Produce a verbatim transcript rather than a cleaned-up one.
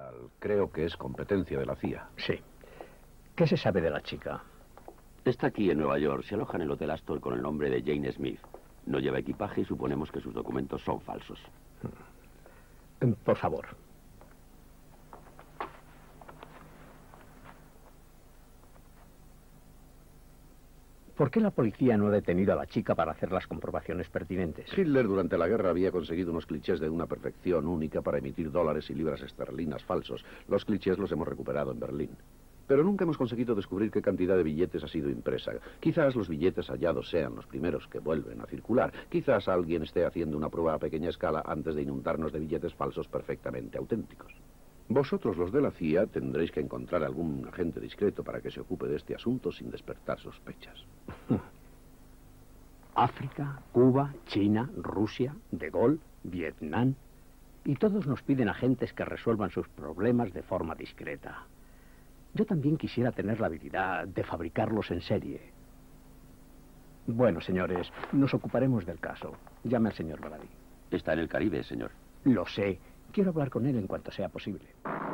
general. Creo que es competencia de la C I A. Sí. ¿Qué se sabe de la chica? Está aquí en Nueva York. Se aloja en el Hotel Astor con el nombre de Jane Smith. No lleva equipaje y suponemos que sus documentos son falsos. Por favor. ¿Por qué la policía no ha detenido a la chica para hacer las comprobaciones pertinentes? Hitler durante la guerra había conseguido unos clichés de una perfección única para emitir dólares y libras esterlinas falsos. Los clichés los hemos recuperado en Berlín. Pero nunca hemos conseguido descubrir qué cantidad de billetes ha sido impresa. Quizás los billetes hallados sean los primeros que vuelven a circular. Quizás alguien esté haciendo una prueba a pequeña escala antes de inundarnos de billetes falsos perfectamente auténticos. Vosotros, los de la C I A, tendréis que encontrar algún agente discreto para que se ocupe de este asunto sin despertar sospechas. África, Cuba, China, Rusia, De Gaulle, Vietnam. Y todos nos piden agentes que resuelvan sus problemas de forma discreta. Yo también quisiera tener la habilidad de fabricarlos en serie. Bueno, señores, nos ocuparemos del caso. Llame al señor Brady. Está en el Caribe, señor. Lo sé. Quiero hablar con él en cuanto sea posible.